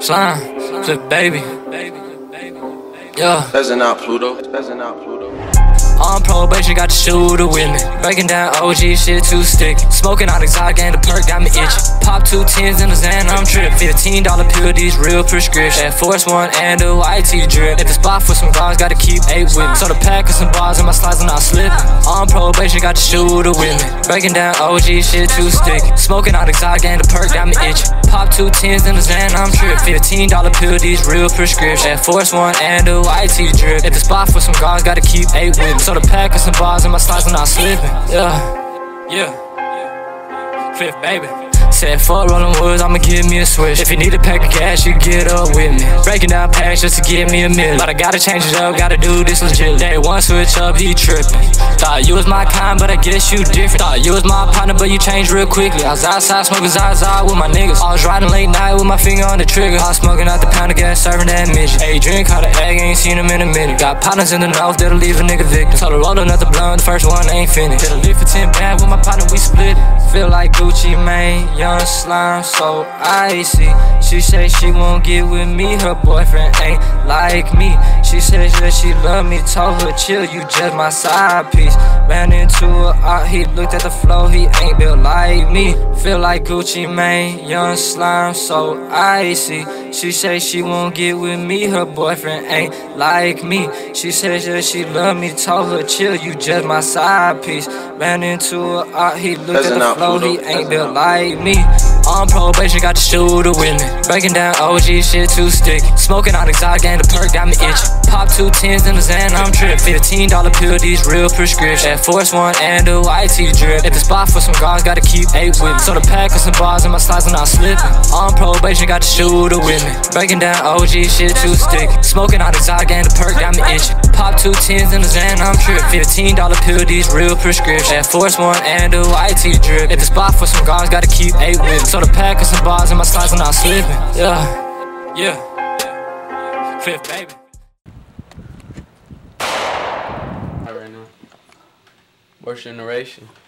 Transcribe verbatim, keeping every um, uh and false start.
Slime, flip baby. Yeah. That's not Pluto. That's not Pluto. On probation, got the shooter with me. Breaking down O G shit too sticky. Smoking out exotic and the perk got me itchy. Pop two tens in the Xan, I'm trippin'. Fifteen dollar pill, these real prescription. Air Force One and a white tee drip. Hit the spot for some guards, gotta keep eight with me. So the pack of some bars in my slides and I'm slipping. On probation, got the shooter with me. Breaking down O G shit too sticky. Smoking out exotic and the perk got me itchy. Pop two tens in the Xan, I'm trippin'. Fifteen dollar pill, these real prescription. Air Force One and a white tee drip. Hit the spot for some guards, gotta keep eight with me. So the pack of some bars in my slides and I'm slipping. Yeah, yeah. Fifth baby. Said fuck rollin' woods, I'ma give me a switch. If you need a pack of cash, you get up with me. Breaking down packs just to give me a million. But I gotta change it up, gotta do this legit. Day one switch up, he trippin'. Thought you was my kind, but I guess you different. Thought you was my partner, but you changed real quickly. I was outside smoking Zaza with my niggas. I was riding late night with my finger on the trigger. I was smoking out the pound of gas, serving that midget. Hey, drink caught an egg, ain't seen him in a minute. Got partners in the north that'll leave a nigga victim. Told her roll another blunt, the first one ain't finished. Did a lift for ten bad with my partner, we split it. Feel like Gucci Mane, young slime, so icy. She say she won't get with me, her boyfriend ain't like me. She said that she love me, told her chill, you just my side piece. Ran into her out, he looked at the flow, he ain't built like me. Feel like Gucci Mane, young slime, so icy. She say she won't get with me, her boyfriend ain't like me. She said that she love me, told her chill, you just my side piece. Ran into her out, he looked at the flow, he ain't built like me. On probation, got the shooter with me. Breaking down O G shit too sticky. Smoking out exotic and the perk got me itchy. Pop two tens in the Xan, I'm trippin'. Fifteen dollar pill, these real prescription. Air Force One and a white tee drip. Hit the spot for some guards, gotta keep eight with me. So the pack of some bars in my slides and I'm slipping. On probation, got the shooter with me. Breaking down O G shit too sticky. Smoking out exotic and the perk got me itchy. Pop two tens in the Xan, I'm trippin'. Fifteen dollar pill, these real prescription. Air Force One and a white tee drip. Hit the spot for some guards, gotta keep eight with me. So the pack of some bars in my slides and I'm slipping. Yeah, yeah. Fifth baby. Right now. Worst generation.